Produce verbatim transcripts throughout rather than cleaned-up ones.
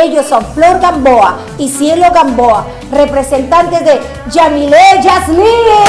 Ellos son Flor Gamboa y Cielo Gamboa, representantes de Yamile Yasmine.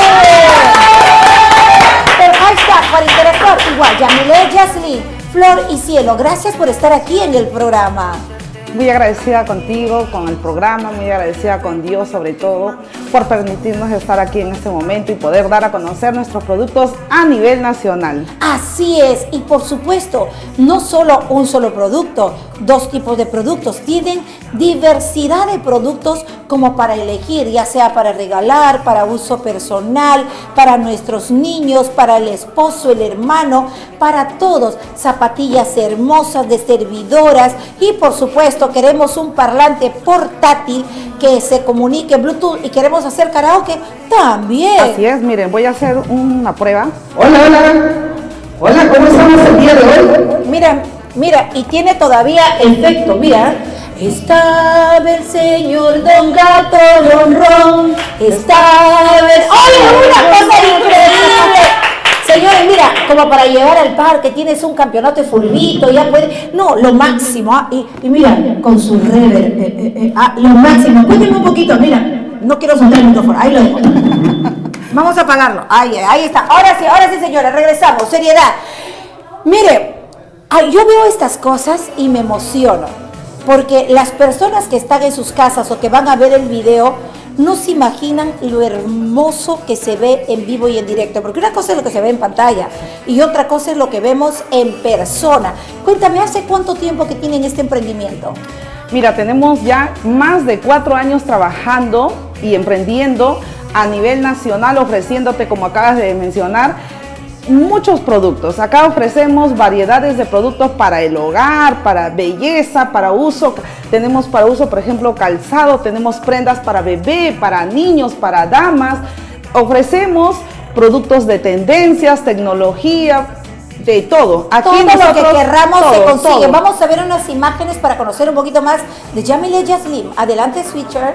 El hashtag para interactuar igual, Yamile Yasmine, Flor y Cielo. Gracias por estar aquí en el programa. Muy agradecida contigo, con el programa, muy agradecida con Dios sobre todo por permitirnos estar aquí en este momento y poder dar a conocer nuestros productos a nivel nacional. Así es, y por supuesto, no solo un solo producto, dos tipos de productos, tienen diversidad de productos como para elegir, ya sea para regalar, para uso personal, para nuestros niños, para el esposo, el hermano, para todos, zapatillas hermosas de servidoras y por supuesto queremos un parlante portátil que se comunique Bluetooth y queremos hacer karaoke también. Así es, miren, voy a hacer una prueba. Hola, hola. Hola, ¿cómo estamos el día de hoy? Mira, mira, y tiene todavía efecto, mira. Estaba el señor Don Gato Ronrón, estaba el... ¡Oye, una cosa increíble! Señores, mira, como para llevar al parque, tienes un campeonato de fulbito, ya puede... No, lo máximo, ¿ah? y, y mira, con su reverb, eh, eh, eh, ah, lo máximo. Cuéntame un poquito, mira, no quiero soltar el micrófono, ahí lo dejo. Vamos a apagarlo, ahí, ahí está. Ahora sí, ahora sí, señores, regresamos, seriedad. Mire, ay, yo veo estas cosas y me emociono, porque las personas que están en sus casas o que van a ver el video, no se imaginan lo hermoso que se ve en vivo y en directo, porque una cosa es lo que se ve en pantalla y otra cosa es lo que vemos en persona. Cuéntame, ¿hace cuánto tiempo que tienen este emprendimiento? Mira, tenemos ya más de cuatro años trabajando y emprendiendo a nivel nacional, ofreciéndote, como acabas de mencionar, muchos productos. Acá ofrecemos variedades de productos para el hogar, para belleza, para uso. Tenemos para uso, por ejemplo, calzado, tenemos prendas para bebé, para niños, para damas. Ofrecemos productos de tendencias, tecnología, de todo. Aquí todo nosotros, lo que querramos todo, se consigue. todo. Vamos a ver unas imágenes para conocer un poquito más de Yamile Yasmine. Adelante, switcher.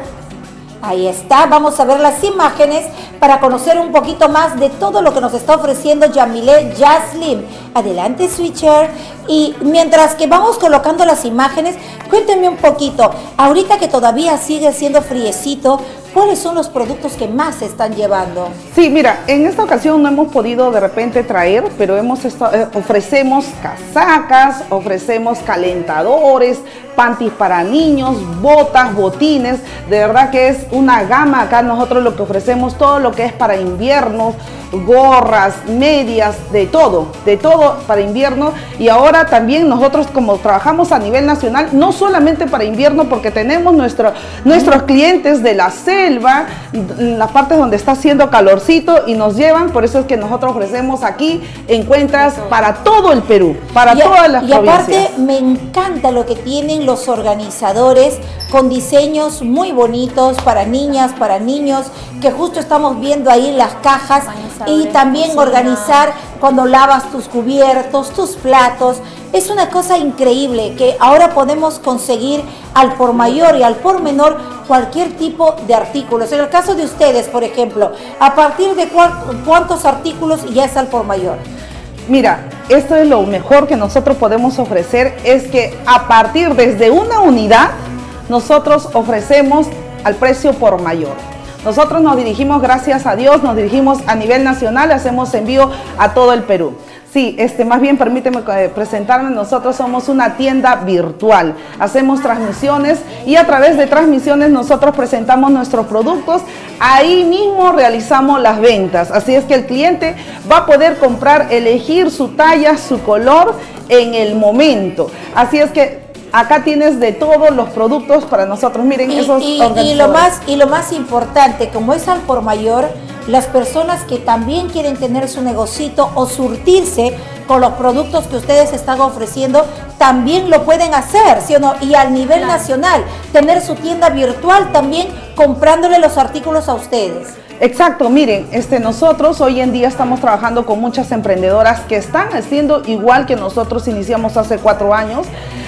Ahí está, vamos a ver las imágenes para conocer un poquito más de todo lo que nos está ofreciendo Yamile Yasmine. Adelante, switcher. Y mientras que vamos colocando las imágenes, cuéntenme un poquito, ahorita que todavía sigue siendo friecito, ¿cuáles son los productos que más se están llevando? Sí, mira, en esta ocasión no hemos podido de repente traer, pero hemos estado, eh, ofrecemos casacas, ofrecemos calentadores, panties para niños, botas, botines. De verdad que es una gama acá nosotros lo que ofrecemos, todo lo que es para invierno, gorras, medias, de todo, de todo para invierno. Y ahora también nosotros, como trabajamos a nivel nacional, no solamente para invierno, porque tenemos nuestro, nuestros clientes de la selva, las partes donde está haciendo calorcito y nos llevan, por eso es que nosotros ofrecemos aquí, encuentras para todo el Perú, para y, todas las y provincias. Y aparte me encanta lo que tienen los organizadores con diseños muy bonitos para niñas, para niños, que justo estamos viendo ahí las cajas, y también organizar cuando lavas tus cubiertos, tus platos. Es una cosa increíble que ahora podemos conseguir al por mayor y al por menor cualquier tipo de artículos. En el caso de ustedes, por ejemplo, ¿a partir de cuántos artículos ya es al por mayor? Mira, esto es lo mejor que nosotros podemos ofrecer, es que a partir desde una unidad, nosotros ofrecemos al precio por mayor. Nosotros nos dirigimos, gracias a Dios, nos dirigimos a nivel nacional, hacemos envío a todo el Perú. Sí, este, más bien permíteme presentarme, nosotros somos una tienda virtual, hacemos transmisiones y a través de transmisiones nosotros presentamos nuestros productos, ahí mismo realizamos las ventas, así es que el cliente va a poder comprar, elegir su talla, su color en el momento, así es que acá tienes de todos los productos para nosotros, miren y, esos y, y lo más y lo más importante, como es al por mayor, las personas que también quieren tener su negocito o surtirse con los productos que ustedes están ofreciendo, también lo pueden hacer, ¿sí o no? Y a nivel claro. nacional, tener su tienda virtual también comprándole los artículos a ustedes. Exacto, miren, este, nosotros hoy en día estamos trabajando con muchas emprendedoras que están haciendo igual que nosotros iniciamos hace cuatro años.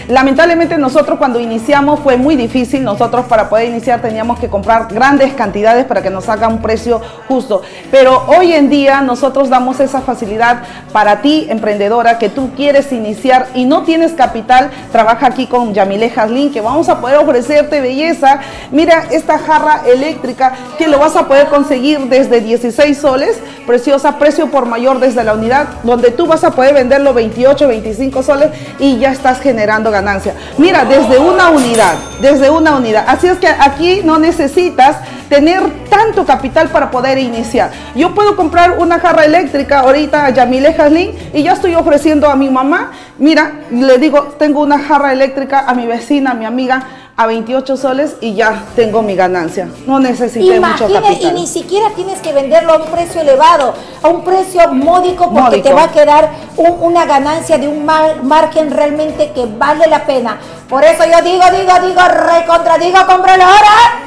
Lamentablemente nosotros cuando iniciamos fue muy difícil, nosotros para poder iniciar teníamos que comprar grandes cantidades para que nos haga un precio justo, pero hoy en día nosotros damos esa facilidad para ti, emprendedora, que tú quieres iniciar y no tienes capital. Trabaja aquí con Yamile Jaslin, que vamos a poder ofrecerte belleza. Mira esta jarra eléctrica que lo vas a poder conseguir desde dieciséis soles, preciosa, precio por mayor desde la unidad, donde tú vas a poder venderlo veintiocho, veinticinco soles y ya estás generando ganancia. Mira, desde una unidad, desde una unidad. Así es que aquí no necesitas tener tanto capital para poder iniciar. Yo puedo comprar una jarra eléctrica ahorita a Yamile Jaslin y ya estoy ofreciendo a mi mamá. Mira, le digo, tengo una jarra eléctrica a mi vecina, a mi amiga, a veintiocho soles y ya tengo mi ganancia. No necesité Imagine, mucho capital. Y ni siquiera tienes que venderlo a un precio elevado, a un precio módico, porque Módico. te va a quedar un, una ganancia de un mar, margen realmente que vale la pena. Por eso yo digo, digo, digo, recontra, digo, cómpralo ahora.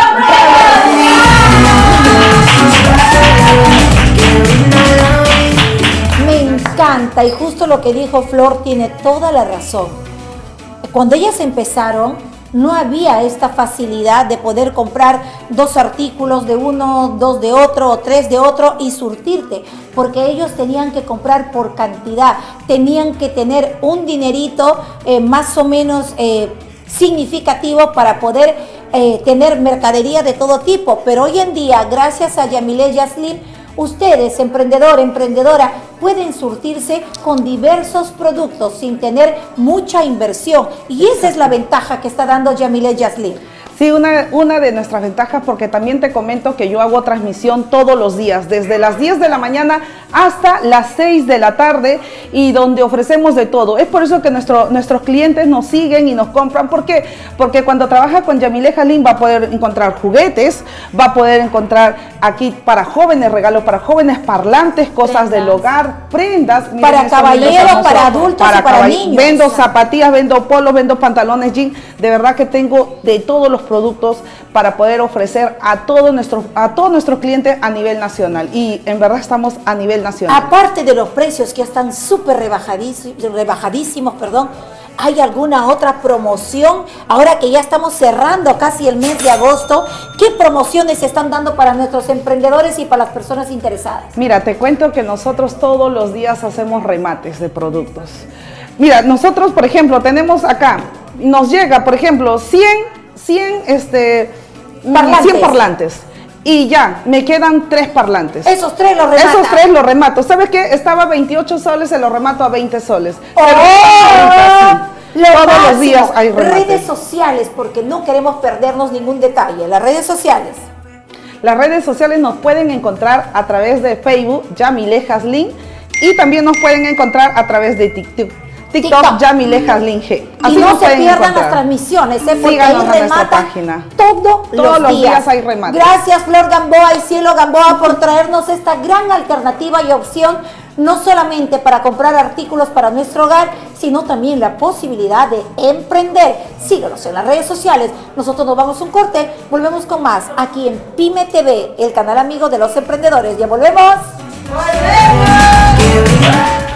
Me encanta, y justo lo que dijo Flor tiene toda la razón. Cuando ellas empezaron, no había esta facilidad de poder comprar dos artículos de uno, dos de otro o tres de otro y surtirte, porque ellos tenían que comprar por cantidad, tenían que tener un dinerito eh, más o menos eh, significativo para poder eh, tener mercadería de todo tipo. Pero hoy en día, gracias a Yamile Jaslin, ustedes, emprendedor, emprendedora, pueden surtirse con diversos productos sin tener mucha inversión. Y esa es la ventaja que está dando Yamile Jaslin. Sí, una, una de nuestras ventajas, porque también te comento que yo hago transmisión todos los días, desde las diez de la mañana hasta las seis de la tarde, y donde ofrecemos de todo. Es por eso que nuestro, nuestros clientes nos siguen y nos compran. ¿Por qué? Porque cuando trabaja con Yamile Jaslin va a poder encontrar juguetes, va a poder encontrar aquí para jóvenes, regalos para jóvenes, parlantes, cosas prendas del hogar, prendas. Miren, para caballeros, para adultos para y para niños. Vendo zapatillas, vendo polos, vendo pantalones jean. De verdad que tengo de todos los productos para poder ofrecer a todos nuestros a todos nuestros clientes a nivel nacional, y en verdad estamos a nivel nacional. Aparte de los precios que están súper rebajadísimos, rebajadísimos, perdón, ¿hay alguna otra promoción? Ahora que ya estamos cerrando casi el mes de agosto, ¿qué promociones se están dando para nuestros emprendedores y para las personas interesadas? Mira, te cuento que nosotros todos los días hacemos remates de productos. Mira, nosotros, por ejemplo, tenemos acá, nos llega, por ejemplo, cien, este, parlantes. cien parlantes. Y ya, me quedan tres parlantes. Esos tres los remato. Esos tres los remato. ¿Sabes qué? Estaba a veintiocho soles, se los remato a veinte soles. ¡Oh! Todos máximo. los días hay remates. Redes sociales, porque no queremos perdernos ningún detalle. Las redes sociales. Las redes sociales nos pueden encontrar a través de Facebook, Yamile Jaslin, y también nos pueden encontrar a través de TikTok. TikTok, TikTok. Yamile Jaslin G. Así y no se pierdan encontrar. las transmisiones, ¿eh? Porque síganos ahí rematan todo Todos los, los días. días hay remates. Gracias, Flor Gamboa y Cielo Gamboa, por traernos esta gran alternativa y opción, no solamente para comprar artículos para nuestro hogar, sino también la posibilidad de emprender. Síganos en las redes sociales. Nosotros nos vamos a un corte, volvemos con más aquí en Pyme T V, el canal amigo de los emprendedores. Ya volvemos. ¡Volvemos!